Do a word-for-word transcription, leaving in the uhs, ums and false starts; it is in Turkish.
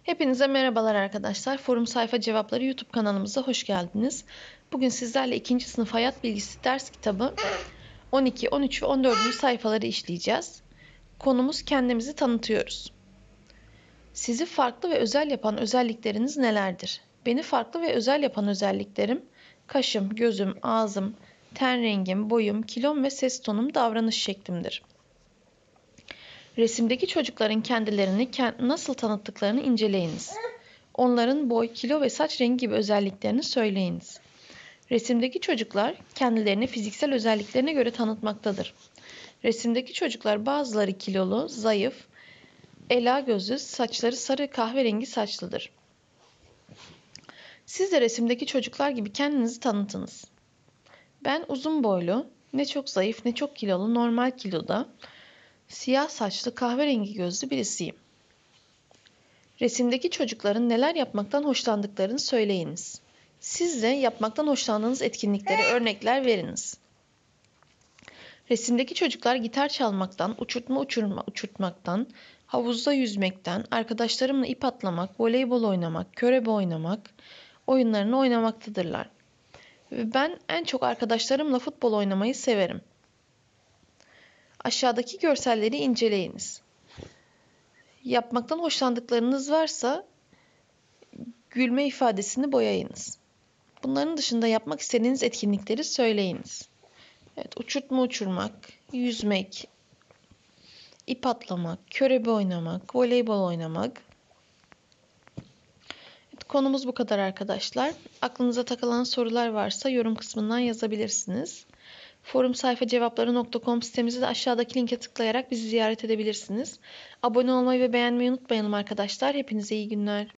Hepinize merhabalar arkadaşlar. Forum Sayfa Cevapları YouTube kanalımıza hoş geldiniz. Bugün sizlerle ikinci sınıf hayat bilgisi ders kitabı on iki, on üç ve on dördüncü sayfaları işleyeceğiz. Konumuz kendimizi tanıtıyoruz. Sizi farklı ve özel yapan özellikleriniz nelerdir? Beni farklı ve özel yapan özelliklerim kaşım, gözüm, ağzım, ten rengim, boyum, kilom ve ses tonum, davranış şeklimdir. Resimdeki çocukların kendilerini nasıl tanıttıklarını inceleyiniz. Onların boy, kilo ve saç rengi gibi özelliklerini söyleyiniz. Resimdeki çocuklar kendilerini fiziksel özelliklerine göre tanıtmaktadır. Resimdeki çocuklar bazıları kilolu, zayıf, ela gözlü, saçları sarı kahverengi saçlıdır. Siz de resimdeki çocuklar gibi kendinizi tanıtınız. Ben uzun boylu, ne çok zayıf ne çok kilolu, normal kiloda, siyah saçlı kahverengi gözlü birisiyim. Resimdeki çocukların neler yapmaktan hoşlandıklarını söyleyiniz. Siz de yapmaktan hoşlandığınız etkinliklere örnekler veriniz. Resimdeki çocuklar gitar çalmaktan, uçurtma uçurma, uçurtmaktan, havuzda yüzmekten, arkadaşlarımla ip atlamak, voleybol oynamak, körebe oynamak oyunlarını oynamaktadırlar. Ve ben en çok arkadaşlarımla futbol oynamayı severim. Aşağıdaki görselleri inceleyiniz. Yapmaktan hoşlandıklarınız varsa gülme ifadesini boyayınız. Bunların dışında yapmak istediğiniz etkinlikleri söyleyiniz. Evet, uçurtma uçurmak, yüzmek, ip atlamak, körebe oynamak, voleybol oynamak. Evet, konumuz bu kadar arkadaşlar. Aklınıza takılan sorular varsa yorum kısmından yazabilirsiniz. forum sayfa cevapları nokta com sitemizi de aşağıdaki linke tıklayarak bizi ziyaret edebilirsiniz. Abone olmayı ve beğenmeyi unutmayalım arkadaşlar. Hepinize iyi günler.